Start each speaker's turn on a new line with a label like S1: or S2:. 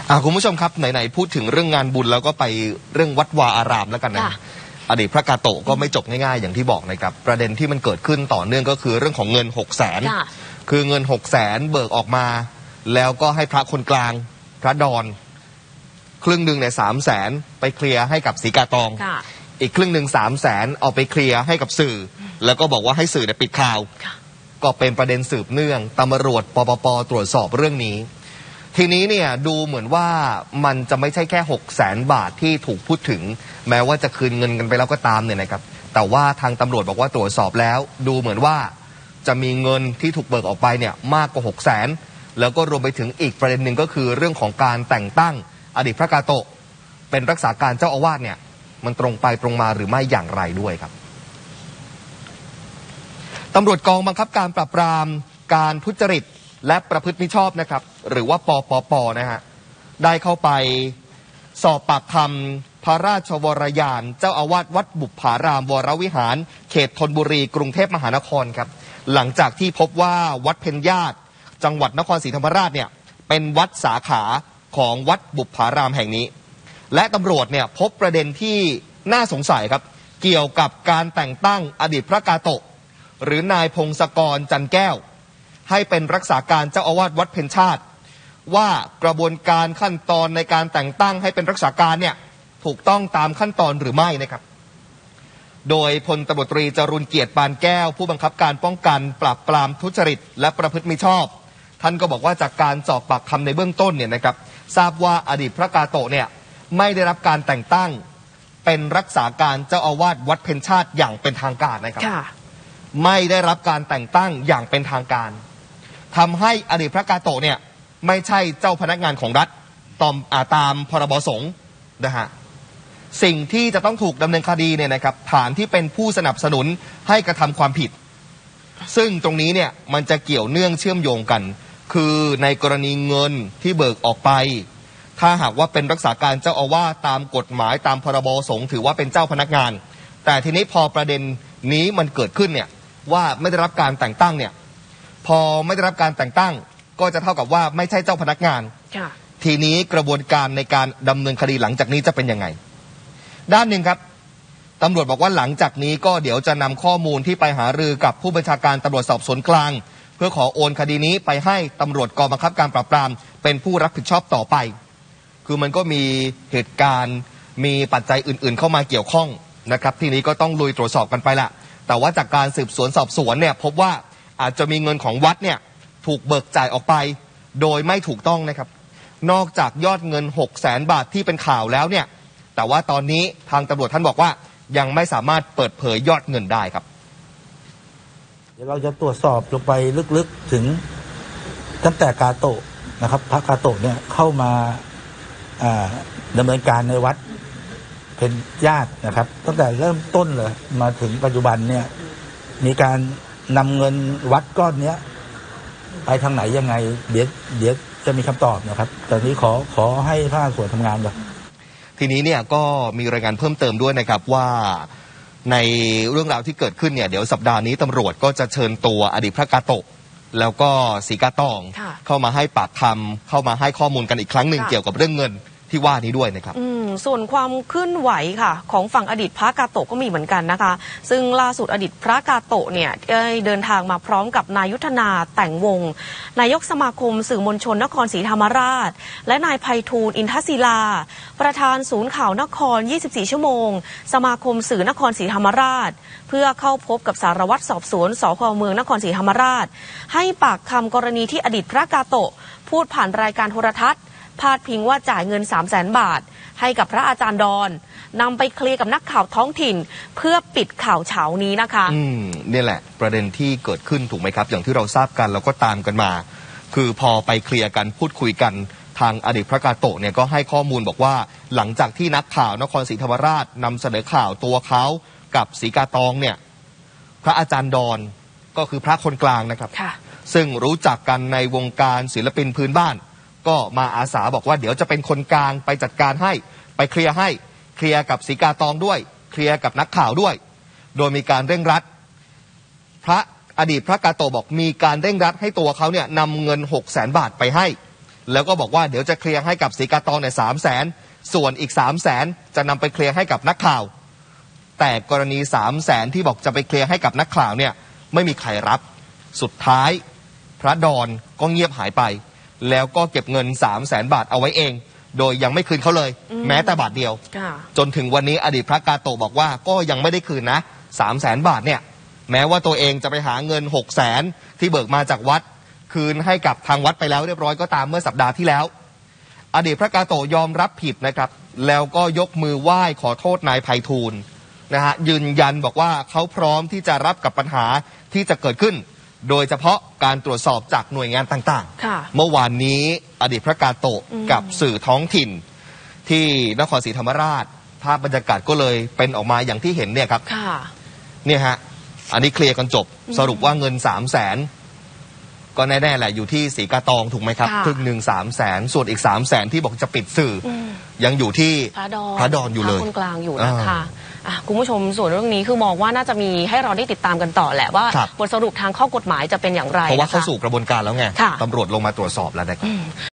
S1: คุณผู้ชมครับไหนๆพูดถึงเรื่องงานบุญแล้วก็ไปเรื่องวัดวาอารามแล้วกันนะอดีตพระกาโตะก็ไม่จบง่ายๆอย่างที่บอกนะครับประเด็นที่มันเกิดขึ้นต่อเนื่องก็คือเรื่องของเงิน600,000คือเงิน600,000เบิกออกมาแล้วก็ให้พระคนกลางพระดอนครึ่งหนึ่งเนี่ย300,000ไปเคลียร์ให้กับศรีกาตองอีกครึ่งหนึ่ง300,000เอาไปเคลียร์ให้กับสื่อแล้วก็บอกว่าให้สื่อเนี่ยปิดข่าวก็เป็นประเด็นสืบเนื่องตำรวจปปปตรวจสอบเรื่องนี้ทีนี้เนี่ยดูเหมือนว่ามันจะไม่ใช่แค่600,000 บาทที่ถูกพูดถึงแม้ว่าจะคืนเงินกันไปแล้วก็ตามเนี่ยนะครับแต่ว่าทางตำรวจบอกว่าตรวจสอบแล้วดูเหมือนว่าจะมีเงินที่ถูกเบิกออกไปเนี่ยมากกว่า600,000แล้วก็รวมไปถึงอีกประเด็นหนึ่งก็คือเรื่องของการแต่งตั้งอดีตพระกาโตะเป็นรักษาการเจ้าอาวาสเนี่ยมันตรงไปตรงมาหรือไม่อย่างไรด้วยครับตำรวจกองบังคับการปราบปรามการทุจริตและประพฤติมิชอบนะครับหรือว่าปปปนะฮะได้เข้าไปสอบปากคำพระราชวรยานเจ้าอาวาสวัดบุปผารามวรวิหารเขตธนบุรีกรุงเทพมหานครครับหลังจากที่พบว่าวัดเพ็ญญาติจังหวัดนครศรีธรรมราชเนี่ยเป็นวัดสาขาของวัดบุปผารามแห่งนี้และตำรวจเนี่ยพบประเด็นที่น่าสงสัยครับเกี่ยวกับการแต่งตั้งอดีตพระกาโตะหรือนายพงศกรจันแก้วให้เป็นรักษาการเจ้าอาวาสวัดเพ็ญชาติว่ากระบวนการขั้นตอนในการแต่งตั้งให้เป็นรักษาการเนี่ยถูกต้องตามขั้นตอนหรือไม่นะครับโดยพลตบตรีจรุนเกียรติปานแก้วผู้บังคับการป้องกันปราบปรามทุจริตและประพฤติมิชอบท่านก็บอกว่าจากการสอบปากคำในเบื้องต้นเนี่ยนะครับทราบว่าอดีตพระกาโตะเนี่ยไม่ได้รับการแต่งตั้งเป็นรักษาการเจ้าอาวาสวัดเพ็ญชาติอย่างเป็นทางการนะครับไม่ได้รับการแต่งตั้งอย่างเป็นทางการทำให้อดีตพระกาโตะเนี่ยไม่ใช่เจ้าพนักงานของรัฐตามพรบสงฆ์นะฮะสิ่งที่จะต้องถูกดำเนินคดีเนี่ยนะครับฐานที่เป็นผู้สนับสนุนให้กระทำความผิดซึ่งตรงนี้เนี่ยมันจะเกี่ยวเนื่องเชื่อมโยงกันคือในกรณีเงินที่เบิกออกไปถ้าหากว่าเป็นรักษาการเจ้าอาวาสตามกฎหมายตามพรบสงฆ์ถือว่าเป็นเจ้าพนักงานแต่ทีนี้พอประเด็นนี้มันเกิดขึ้นเนี่ยว่าไม่ได้รับการแต่งตั้งเนี่ยพอไม่ได้รับการแต่งตั้งก็จะเท่ากับว่าไม่ใช่เจ้าพนักงานทีนี้กระบวนการในการดำเนินคดีหลังจากนี้จะเป็นยังไงด้านหนึ่งครับตำรวจบอกว่าหลังจากนี้ก็เดี๋ยวจะนำข้อมูลที่ไปหารือกับผู้บัญชาการตำรวจสอบสวนกลางเพื่อขอโอนคดีนี้ไปให้ตำรวจกองบังคับการปราบปรามเป็นผู้รับผิดชอบต่อไปคือมันก็มีเหตุการณ์มีปัจจัยอื่นๆเข้ามาเกี่ยวข้องนะครับทีนี้ก็ต้องลุยตรวจสอบกันไปละแต่ว่าจากการสืบสวนสอบสวนเนี่ยพบว่าอาจจะมีเงินของวัดเนี่ยถูกเบิกจ่ายออกไปโดยไม่ถูกต้องนะครับนอกจากยอดเงิน600,000 บาทที่เป็นข่าวแล้วเนี่ยแต่ว่าตอนนี้ทางตำรวจท่านบอกว่ายังไม่สามารถเปิดเผยยอดเงินได้ครับ
S2: เดี๋ยวเราจะตรวจสอบลงไปลึกๆถึงตั้งแต่กาโตะนะครับพระกาโตะเนี่ยเข้ามาดำเนินการในวัดเป็นญาตินะครับตั้งแต่เริ่มต้นเลยมาถึงปัจจุบันเนี่ยมีการนำเงินวัดก้อนนี้ไปทางไหนยังไงเดี๋ยวจะมีคำตอบนะครับตอนนี้ขอให้ภาคส่วนทำงานก่อน
S1: ทีนี้เนี่ยก็มีรายงานเพิ่มเติมด้วยนะครับว่าในเรื่องราวที่เกิดขึ้นเนี่ยเดี๋ยวสัปดาห์นี้ตำรวจก็จะเชิญตัวอดีตพระกาโตะแล้วก็ศรีกาตองเข้ามาให้ปากคำเข้ามาให้ข้อมูลกันอีกครั้งหนึ่งเกี่ยวกับเรื่องเงินที่ว่านี้ด้วยนะครับ
S3: ส่วนความเคลื่อนไหวค่ะของฝั่งอดีตพระกาโตะก็มีเหมือนกันนะคะซึ่งล่าสุดอดีตพระกาโตะเนี่ยได้เดินทางมาพร้อมกับนายยุทธนาแต่งวงนายกสมาคมสื่อมวลชนนครศรีธรรมราชและนายไพฑูรย์อินทศิลาประธานศูนย์ข่าวนคร24 ชั่วโมงสมาคมสื่อนครศรีธรรมราชเพื่อเข้าพบกับสารวัตรสอบสวนสภ.เมืองนครศรีธรรมราชให้ปากคำกรณีที่อดีตพระกาโตะพูดผ่านรายการโทรทัศน์พาดพิงว่าจ่ายเงิน300,000 บาทให้กับพระอาจารย์ดอนนำไปเคลียร์กับนักข่าวท้องถิ่นเพื่อปิดข่าวเฉานี้นะคะ
S1: นี่แหละประเด็นที่เกิดขึ้นถูกไหมครับอย่างที่เราทราบกันแล้วก็ตามกันมาคือพอไปเคลียร์กันพูดคุยกันทางอดีตพระกาโตะเนี่ยก็ให้ข้อมูลบอกว่าหลังจากที่นักข่าวนครศรีธรรมราชนำเสนอข่าวตัวเขากับศรีกาตองเนี่ยพระอาจารย์ดอนก็คือพระคนกลางนะครับซึ่งรู้จักกันในวงการศิลปินพื้นบ้านก็มาอาสาบอกว่าเดี๋ยวจะเป็นคนกลางไปจัดการให้ไปเคลียร์ให้เคลียร์กับศรีกาตองด้วยเคลียร์กับนักข่าวด้วยโดยมีการเร่งรัดพระอดีตพระกาโตะบอกมีการเร่งรัดให้ตัวเขาเนี่ยนำเงิน600,000 บาทไปให้แล้วก็บอกว่าเดี๋ยวจะเคลียร์ให้กับศรีกาตองเนี่ย300,000ส่วนอีก300,000จะนำไปเคลียร์ให้กับนักข่าวแต่กรณี300,000ที่บอกจะไปเคลียร์ให้กับนักข่าวเนี่ยไม่มีใครรับสุดท้ายพระดอนก็เงียบหายไปแล้วก็เก็บเงิน300,000 บาทเอาไว้เองโดยยังไม่คืนเขาเลยแม้แต่บาทเดียวจนถึงวันนี้อดีตพระกาโตะบอกว่าก็ยังไม่ได้คืนนะ300,000 บาทเนี่ยแม้ว่าตัวเองจะไปหาเงิน600,000ที่เบิกมาจากวัดคืนให้กับทางวัดไปแล้วเรียบร้อยก็ตามเมื่อสัปดาห์ที่แล้วอดีตพระกาโตะยอมรับผิดนะครับแล้วก็ยกมือไหว้ขอโทษนายไพฑูรย์นะฮะยืนยันบอกว่าเขาพร้อมที่จะรับกับปัญหาที่จะเกิดขึ้นโดยเฉพาะการตรวจสอบจากหน่วยงานต่างๆเมื่อวานนี้อดีตพระกาโตะกับสื่อท้องถิ่นที่นครศรีธรรมราชภาพบรรยากาศก็เลยเป็นออกมาอย่างที่เห็นเนี่ยครับเนี่ยฮะอันนี้เคลียร์กันจบสรุปว่าเงิน300,000ก็แน่ๆแหละอยู่ที่ศรีกาตองถูกไหมครับครึ่งหนึ่ง300,000ส่วนอีก300,000ที่บอกจะปิดสื่อยังอยู่ที่พระดอนอยู่เลย
S3: คนกลางอยู่นะคะคุณผู้ชมส่วนเรื่องนี้คือมองว่าน่าจะมีให้เราได้ติดตามกันต่อแหละว่าบทสรุปทางข้อกฎหมายจะเป็นอย่างไร
S1: เพราะว่าเข้าสู่กระบวนการแล้วไงตำรวจลงมาตรวจสอบแล้วนะครับ